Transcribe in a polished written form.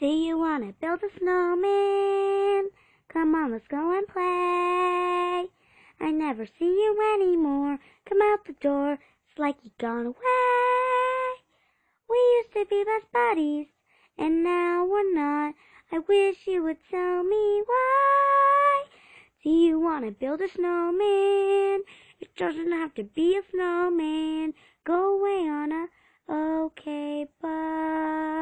Do you want to build a snowman? Come on, let's go and play. I never see you anymore. Come out the door, it's like you've gone away. We used to be best buddies, and now we're not. I wish you would tell me why. Do you want to build a snowman? It doesn't have to be a snowman. Go away, Anna. Okay, bye.